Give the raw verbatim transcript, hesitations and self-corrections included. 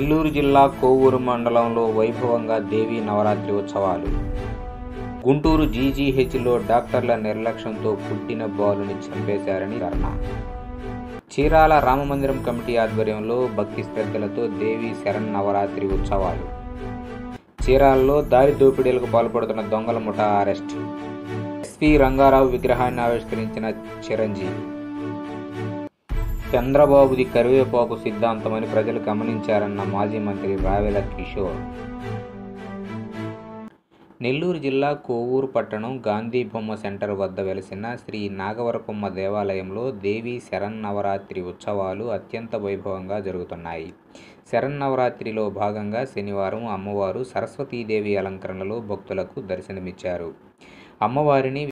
నెల్లూరు జిల్లా కోవూరు మండలంలో వైభవంగా దేవీ నవరాత్రి ఉత్సవాలు. గుంటూరు జీజీహెచ్లో డాక్టర్ల నిర్లక్ష్యంతో పుట్టిన బాలుని చంపేశారని ధర్నా. చీరాల రామమందిరం కమిటీ ఆధ్వర్యంలో భక్తి శ్రద్ధలతో దేవీ శరన్నవరాత్రి ఉత్సవాలు. చీరాలలో దారి దోపిడీలకు పాల్పడుతున్న దొంగల ముఠా అరెస్ట్. ఎస్పీ రంగారావు విగ్రహాన్ని ఆవిష్కరించిన చిరంజీవి. చంద్రబాబుది కరివేపాకు సిద్ధాంతమని ప్రజలు గమనించారన్న మాజీ మంత్రి రావెల కిషోర్. నెల్లూరు జిల్లా కోవూరు పట్టణం గాంధీ బొమ్మ సెంటర్ వద్ద వెలసిన శ్రీ నాగవరపమ్మ దేవాలయంలో దేవీ శరన్నవరాత్రి ఉత్సవాలు అత్యంత వైభవంగా జరుగుతున్నాయి. శరన్నవరాత్రిలో భాగంగా శనివారం అమ్మవారు సరస్వతీదేవి అలంకరణలో భక్తులకు దర్శనమిచ్చారు. అమ్మవారిని